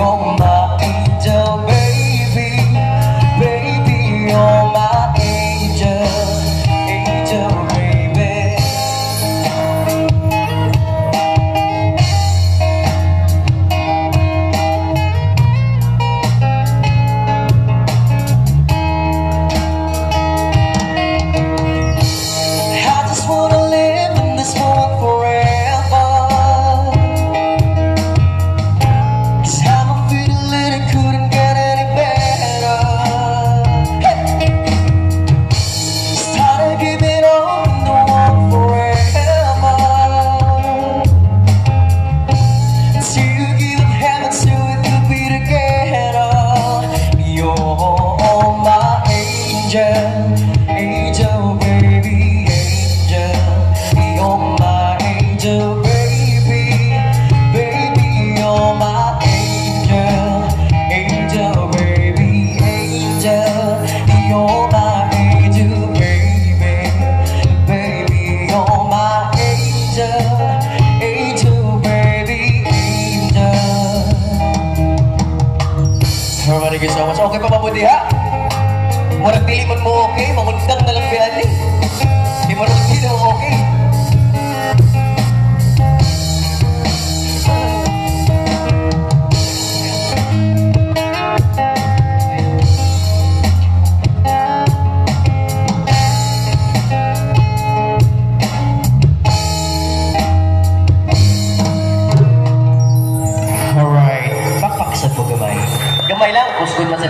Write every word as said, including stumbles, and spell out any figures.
You're my angel, baby. Baby, you're my angel. Angel, baby. I just wanna live in this world forever. Angel, baby, angel. You're my angel, baby. Baby, you're my angel. Angel, baby, angel. You're my angel, baby. Baby, you're my angel. Angel, baby, angel. Thank you so much. Okay pa ba mo diha? Walang pilimon mo, okay? Mangundang na lang biyan eh.